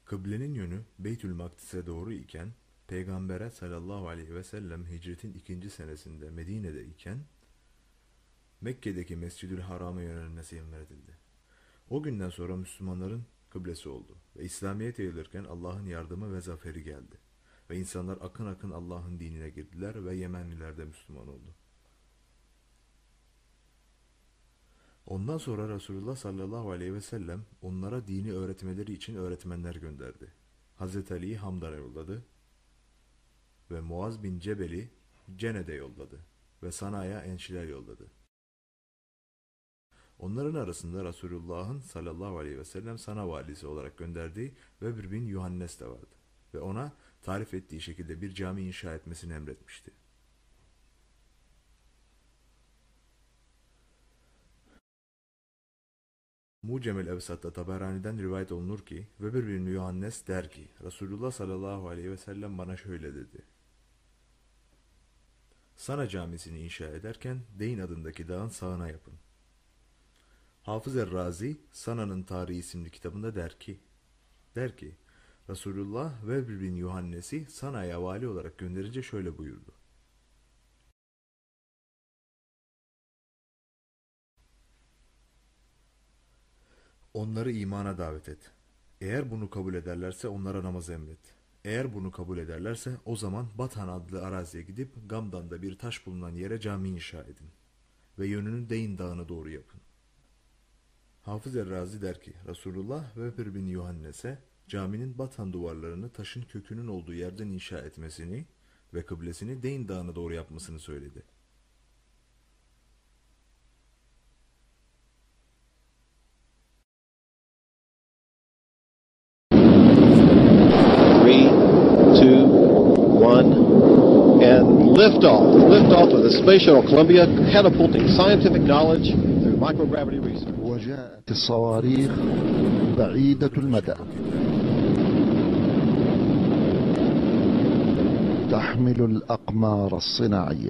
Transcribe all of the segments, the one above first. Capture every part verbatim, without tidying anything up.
Kıblenin yönü Beytül Makdis'e doğru iken, Peygamber'e sallallahu aleyhi ve sellem hicretin ikinci senesinde Medine'de iken, Mekke'deki Mescid-ül Haram'a yönelmesi emredildi. O günden sonra Müslümanların kıblesi oldu ve İslamiyet yayılırken Allah'ın yardımı ve zaferi geldi. Ve insanlar akın akın Allah'ın dinine girdiler ve Yemenliler de Müslüman oldu. Ondan sonra Resulullah sallallahu aleyhi ve sellem onlara dini öğretmeleri için öğretmenler gönderdi. Hazreti Ali'yi Hamdan'a yolladı ve Muaz bin Cebel'i Cene'de yolladı ve Sana'ya elçiler yolladı. Onların arasında Resulullah'ın sallallahu aleyhi ve sellem Sana valisi olarak gönderdiği Vebr bin Yuhannes de vardı ve ona tarif ettiği şekilde bir cami inşa etmesini emretmişti. Mucemel Evsat'ta Taberani'den rivayet olunur ki Vebr bin Yuhannes der ki Resulullah sallallahu aleyhi ve sellem bana şöyle dedi: Sana camisini inşa ederken Deyn adındaki dağın sağına yapın. Hafız Er-Razi Sana'nın Tarihi isimli kitabında der ki der ki Resulullah Vebr bin Yuhannes'i Sana'ya vali olarak gönderince şöyle buyurdu: Onları imana davet et. Eğer bunu kabul ederlerse onlara namaz emret. Eğer bunu kabul ederlerse o zaman Batan adlı araziye gidip Gamdan'da bir taş bulunan yere cami inşa edin. Ve yönünü Deyn dağına doğru yapın. Hafız Er-Razi der ki Resulullah Vebr bin Yuhannes'e caminin Batan duvarlarını taşın kökünün olduğu yerden inşa etmesini ve kıblesini Deyn dağına doğru yapmasını söyledi. And liftoff, liftoff of the Space Shuttle Columbia, catapulting scientific knowledge through microgravity research. وجاءت الصواريخ بعيدة المدى تحمل الأقمار الصناعية.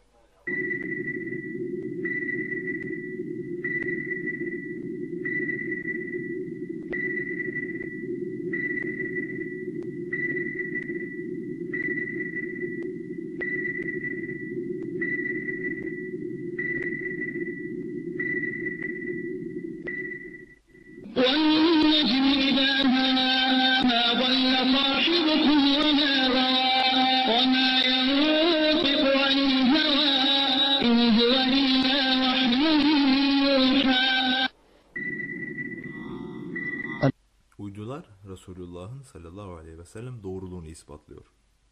والنجم إذا هوى ما ضل صاحبكم وما غوى وما ينطق عن الهوى إن هو إلا وحي يوحى. Uydular Resulullah'ın sallallahu aleyhi ve sellem doğruluğunu ispatlıyor.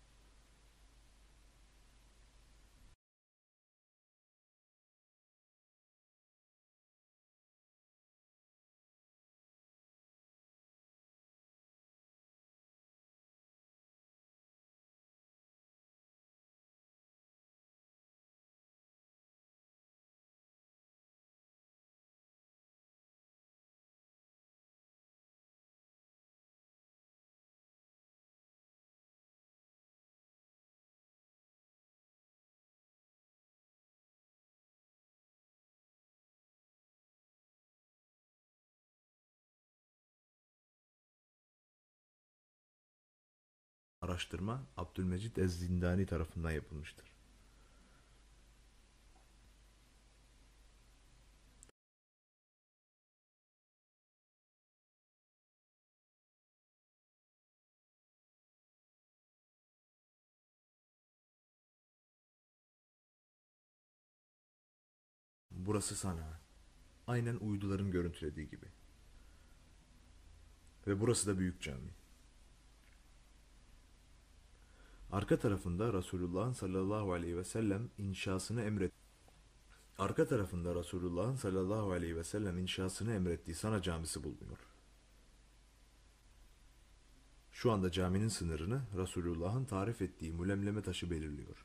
Araştırma Abdülmecid Ez-Zindani tarafından yapılmıştır. Burası Sana. Aynen uyduların görüntülediği gibi. Ve burası da büyük cami. Arka tarafında Resulullah'ın sallallahu aleyhi ve sellem inşasını emret. Arka tarafında Resulullah'ın sallallahu aleyhi ve sellem inşasını emrettiği Sana camisi bulunuyor. Şu anda caminin sınırını Resulullah'ın tarif ettiği mulemleme taşı belirliyor.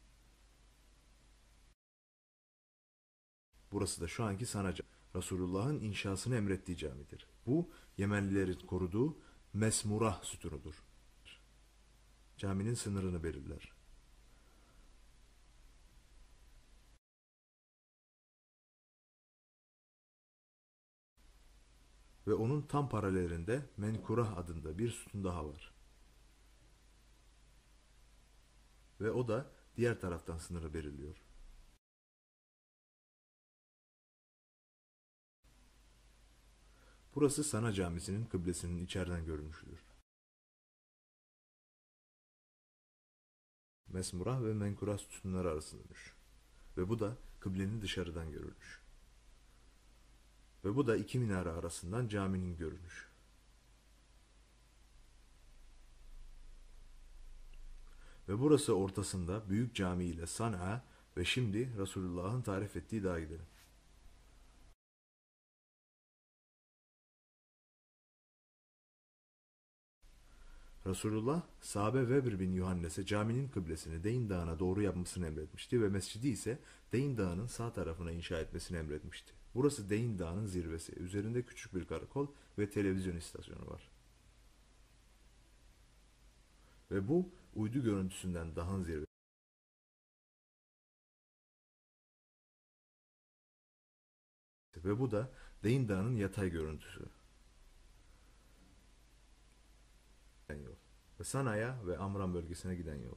Burası da şu anki Sana camisi. Resulullah'ın inşasını emrettiği camidir. Bu Yemenlilerin koruduğu Mesmurah sütunudur. Caminin sınırını belirler. Ve onun tam paralelinde Menkurah adında bir sütun daha var. Ve o da diğer taraftan sınırı belirliyor. Burası Sana Camisi'nin kıblesinin içeriden görünüşüdür. Mesmurah ve Menkurah sütunları arasındadır. Ve bu da kıblenin dışarıdan görünüş. Ve bu da iki minare arasından caminin görünüşü. Ve burası ortasında büyük cami ile San'a ve şimdi Resulullah'ın tarif ettiği dağa gidelim. Resulullah, sahabe Vebr bin Yuhannes'e caminin kıblesini Deyn Dağı'na doğru yapmasını emretmişti ve mescidi ise Deyn Dağı'nın sağ tarafına inşa etmesini emretmişti. Burası Deyn Dağı'nın zirvesi. Üzerinde küçük bir karakol ve televizyon istasyonu var. Ve bu uydu görüntüsünden dağın zirvesi. Ve bu da Deyn Dağı'nın yatay görüntüsü. Yol. Ve Sana'ya ve Amran bölgesine giden yol.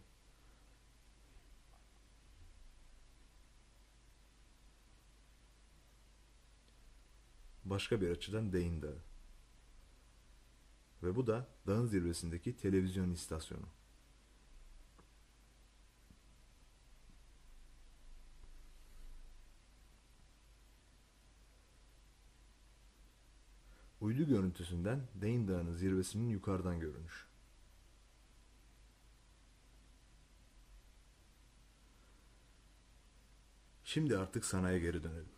Başka bir açıdan Deyn Dağı. Ve bu da dağın zirvesindeki televizyon istasyonu. Uydu görüntüsünden Deyn Dağı'nın zirvesinin yukarıdan görünüş. Şimdi artık Sana'ya geri dönelim.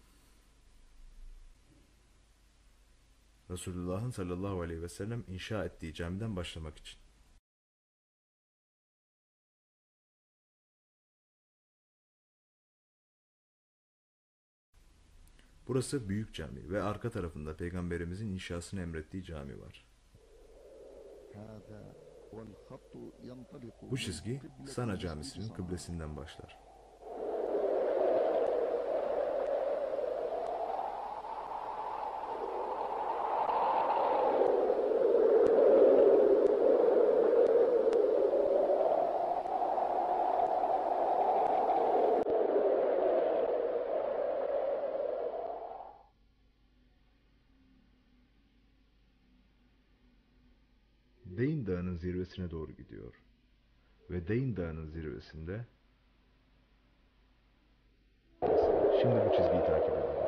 Resulullah'ın sallallahu aleyhi ve sellem inşa ettiği camiden başlamak için. Burası büyük cami ve arka tarafında Peygamberimizin inşasını emrettiği cami var. Bu çizgi Sana Camisi'nin kıblesinden başlar. Deyn Dağı'nın zirvesine doğru gidiyor. Ve Deyn Dağı'nın zirvesinde şimdi bu çizgiyi takip edelim.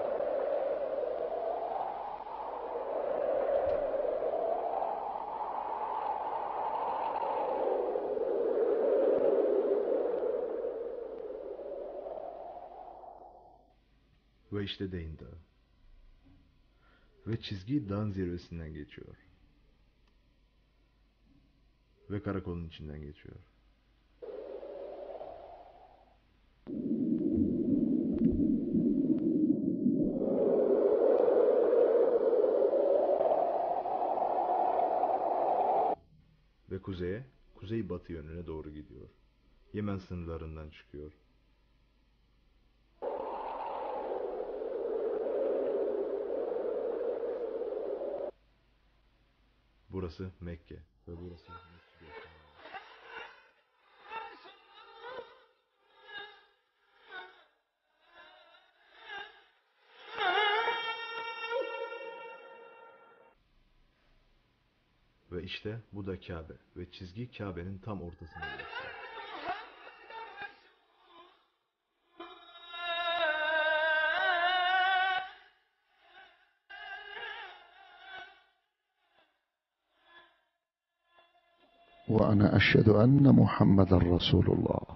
Ve işte Deyn Dağı. Ve çizgi dağın zirvesinden geçiyor. Ve karakolun içinden geçiyor. Ve kuzeye, kuzey-batı yönüne doğru gidiyor. Yemen sınırlarından çıkıyor. Burası Mekke ve burası Mescid-i Ekber. Ve işte bu da Kabe ve çizgi Kabe'nin tam ortasına geçiyor. وأنا أشهد أن محمد رسول الله.